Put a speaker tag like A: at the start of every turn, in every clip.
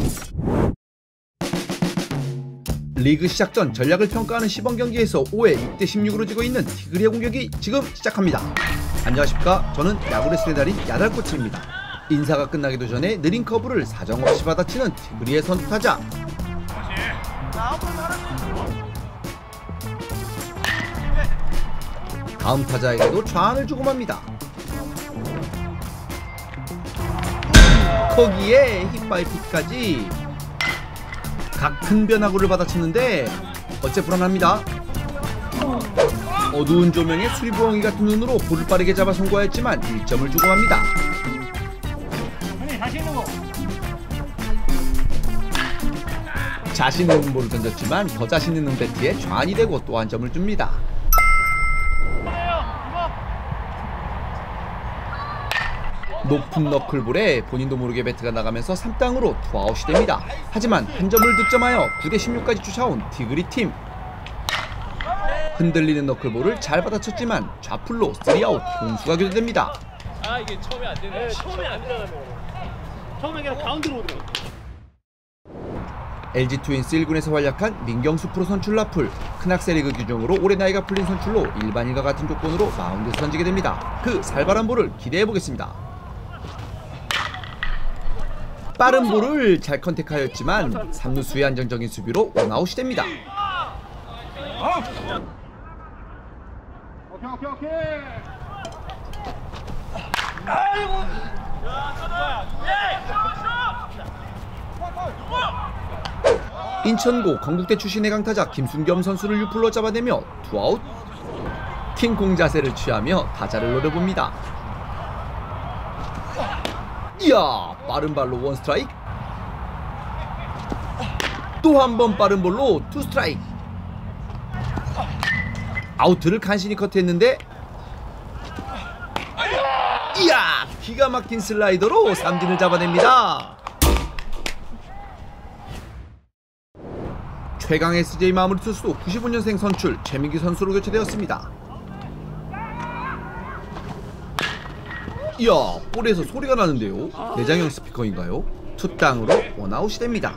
A: 리그 시작 전 전략을 평가하는 시범 경기에서 5회 6대16으로 지고 있는 티그리의 공격이 지금 시작합니다. 안녕하십니까, 저는 야구레슬의 달인 야달코치입니다. 인사가 끝나기도 전에 느린 커브를 사정없이 받아치는 티그리의 선두타자. 다음 타자에게도 좌안을 주고 맙니다. 거기에 힙바이pit까지 각 큰 변화구를 받아치는데 어째 불안합니다. 어두운 조명에 수리부엉이 같은 눈으로 볼을 빠르게 잡아 송구하였지만 1점을 주고 맙니다. 자신 있는 볼을 던졌지만 더 자신 있는 배트에 좌안이 되고 또 한 점을 줍니다. 높은 너클볼에 본인도 모르게 배트가 나가면서 3땅으로 투아웃이 됩니다. 하지만 한 점을 득점하여 9대16까지 쫓아온 티그리 팀. 흔들리는 너클볼을 잘 받아쳤지만 좌풀로 3아웃 공수가 교대됩니다.
B: 아, 이게 처음에 안 되네. 처음에 안 되잖아. 처음에 그냥 가운데로 오더라고.
A: LG 트윈스 1군에서 활약한 민경수 프로 선출 라풀. 큰 학생리그 규정으로 올해 나이가 풀린 선출로 일반인과 같은 조건으로 마운드에서 던지게 됩니다. 그 살벌한 볼을 기대해보겠습니다. 빠른 볼을 잘 컨택하였지만 3루수의 안정적인 수비로 원아웃이 됩니다. 인천고 건국대 출신의 강타자 김순겸 선수를 유풀로 잡아내며 투아웃. 킹콩 자세를 취하며 타자를 노려봅니다. 이야, 빠른 발로 원 스트라이크. 또 한 번 빠른 볼로 투 스트라이크. 아웃을 간신히 커트했는데, 이야, 기가 막힌 슬라이더로 삼진을 잡아냅니다. 최강 SJ 마무리 투수 95년생 선출 최민기 선수로 교체되었습니다. 이야, 볼에서 소리가 나는데요. 내장형 스피커인가요? 투땅으로 원아웃이 됩니다.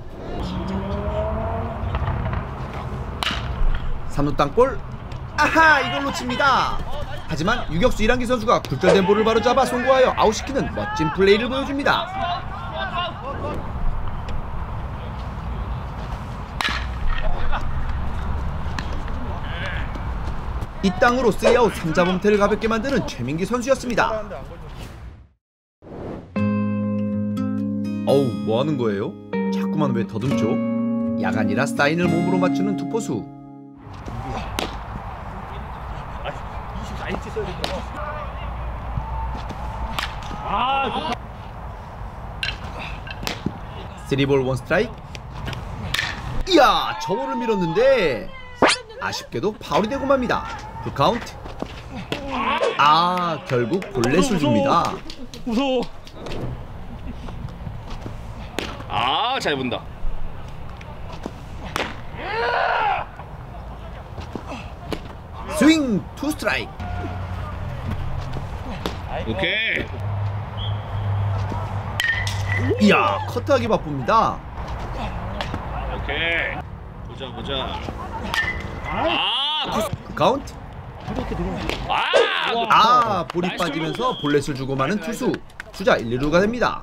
A: 3루 땅볼. 아하, 이걸 놓칩니다. 하지만 유격수 이랑기 선수가 굴절된 볼을 바로 잡아 송구하여 아웃시키는 멋진 플레이를 보여줍니다. 이 땅으로 3아웃 3자범퇴를 가볍게 만드는 최민기 선수였습니다. 어우, 뭐하는 거예요? 자꾸만 왜 더듬죠? 야간이라 사인을 몸으로 맞추는 투포수. 쓰리볼 원 스트라이크. 이야, 저볼을 밀었는데 아쉽게도 파울이 되고 맙니다. 풀카운트. 아, 결국 볼넷을 줍니다.
B: 무서워. 아, 잘 본다.
A: 스윙 투 스트라이크.
B: 오케이.
A: 이야, 커트하기 바쁩니다.
B: 오케이. 보자.
A: 카운트. 볼이 빠지면서 볼넷을 주고 마는 투수. 주자 1, 2루가 됩니다.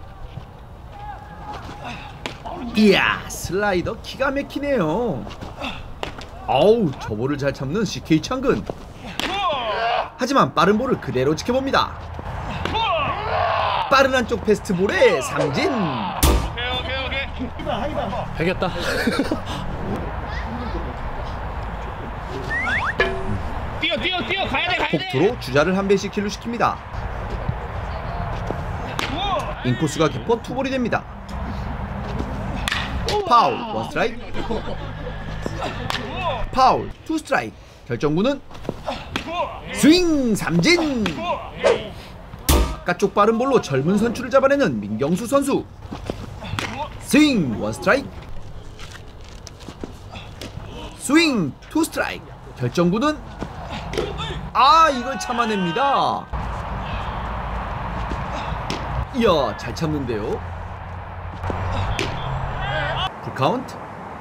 A: 이야, 슬라이더 기가 막히네요. 어우, 저 볼을 잘 참는 CK 창근. 하지만 빠른 볼을 그대로 지켜봅니다. 빠른 한쪽 패스트볼에 삼진.
B: 오케이. 알겠다. 뛰어 가야 돼.
A: 폭투로 주자를 한 배씩 킬루시킵니다. 인코스가 깊어 투볼이 됩니다. 파울 원 스트라이크. 파울 투 스트라이크. 결정구는 스윙 삼진. 바깥쪽 빠른 볼로 젊은 선출을 잡아내는 민경수 선수. 스윙 원 스트라이크. 스윙 투 스트라이크. 결정구는 이걸 참아냅니다. 이야, 잘 참는데요. 풀카운트.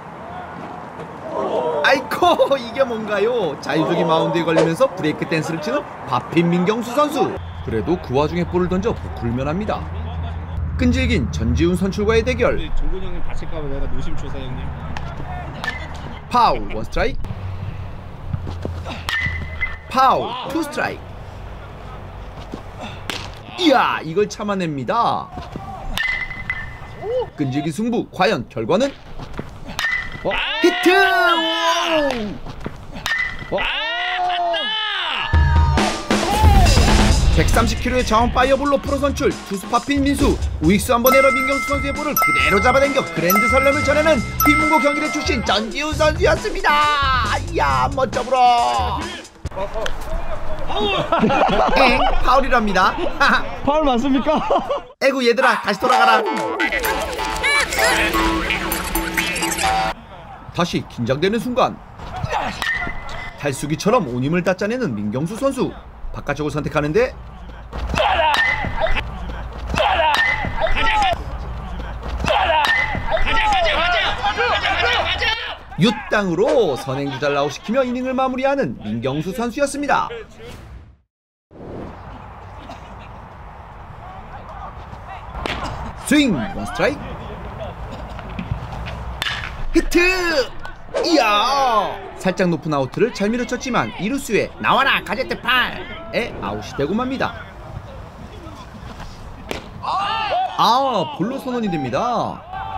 A: 아이코, 이게 뭔가요? 자유적인 마운드에 걸리면서 브레이크 댄스를 치는 박힌 민경수 선수. 그래도 그 와중에 볼을 던져 부쿠를 면합니다. 끈질긴 전지훈 선출과의 대결.
B: 종근 형님 다칠까봐 내가 노심초사 형님.
A: 파울, 원 스트라이크. 파울, 투 스트라이크. 이야, 이걸 참아냅니다. 끈질긴 승부, 과연 결과는? 히트! 130km의 저온 파이어볼로 프로 선출 투수 파핀 민수. 우익수 한번 에러 민경수 선수의 볼을 그대로 잡아당겨 그랜드 설렘을 전하는 휘문고 경기대 출신 전지훈 선수였습니다. 이야, 멋져불어. 엥, 파울이랍니다.
B: 파울 맞습니까?
A: 에구, 얘들아, 다시 돌아가라. 다시 긴장되는 순간, 달수기처럼 온 힘을 다 짜내는 민경수 선수. 바깥쪽을 선택하는데 윷땅으로 선행주자를 아웃시키며 이닝을 마무리하는 민경수 선수였습니다. 스윙, 원 스트라이크. 히트! 이야! 살짝 높은 아웃을 잘 밀어쳤지만 이루수의 나와라 가제트 팔에 아웃이 되고 맙니다. 아, 볼로 선언이 됩니다.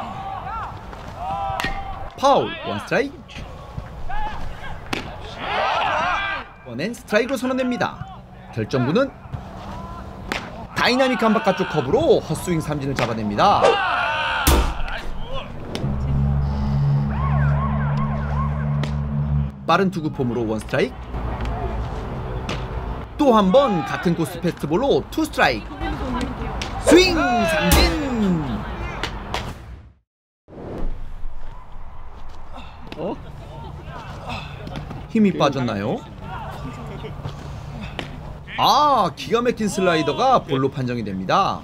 A: 파울, 원 스트라이크. 원앤 스트라이크로 선언됩니다. 결정부는 다이나믹한 바깥쪽 커브로 헛스윙 삼진을 잡아냅니다. 빠른 투구 폼으로 원 스트라이크. 또 한 번 같은 코스 패스트볼로 투 스트라이크. 스윙 삼진. 힘이 빠졌나요? 아, 기가 막힌 슬라이더가 볼로 판정이 됩니다.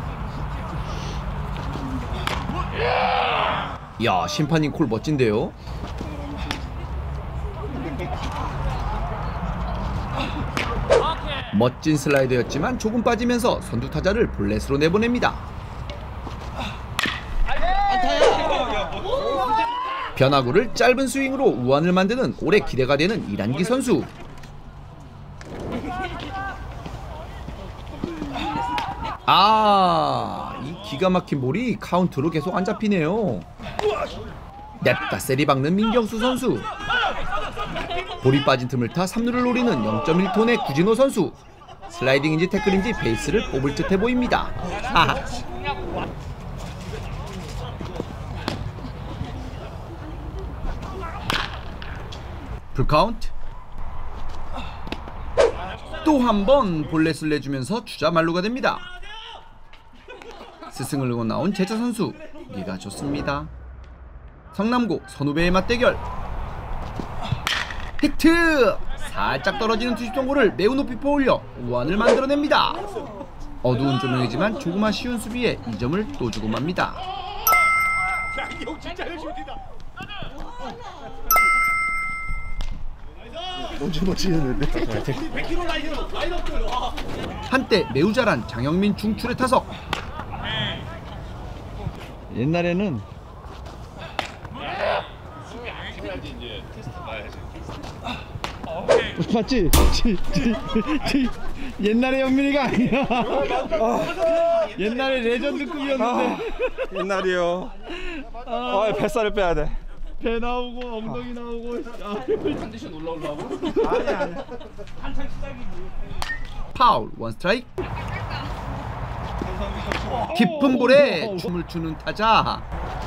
A: 이야, 심판님 콜 멋진데요? 멋진 슬라이더였지만 조금 빠지면서 선두 타자를 볼넷으로 내보냅니다. 변화구를 짧은 스윙으로 우완을 만드는 올해 기대가 되는 이란기 선수. 아, 이 기가 막힌 볼이 카운트로 계속 안 잡히네요. 냅다 세리 박는 민경수 선수. 볼이 빠진 틈을 타 3루를 노리는 0.1톤의 구진호 선수. 슬라이딩인지 태클인지 베이스를 뽑을 듯해 보입니다. 하하. 풀카운트. 또 한 번 볼넷을 내주면서 주자 만루가 됩니다. 스승을 응원 나온 제자 선수, 기가 좋습니다. 성남고 선후배의 맞대결. 히트! 살짝 떨어지는 투심통구를 매우 높이 퍼올려 우완을 만들어냅니다. 어두운 조명이지만 조금 아쉬운 수비에 2점을 또 주고 맙니다. 한때 매우 잘한 장영민 중출의 타석.
B: 옛날에는 맞지? 옛날에 영민이가 아니야. 옛날에 레전드급이었는데.
C: 옛날이요. 뱃살을 빼야 돼.
B: 배 나오고 엉덩이 나오고. 컨디션 올라오려고? 아니. 한창 시작이지.
A: 파울, 원 스트라이크. 깊은 볼에 춤을 추는 타자.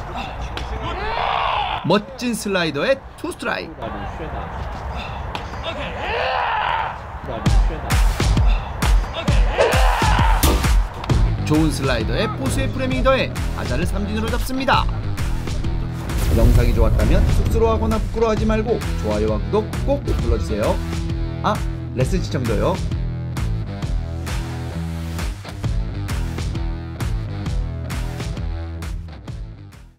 A: 멋진 슬라이더에 투 스트라이크. 좋은 슬라이더에 포수의 프레밍이 더해 타자를 삼진으로 잡습니다. 영상이 좋았다면 쑥스러워하거나 부끄러워하지 말고 좋아요와 구독 꼭 눌러주세요. 아, 레슨 시청도요.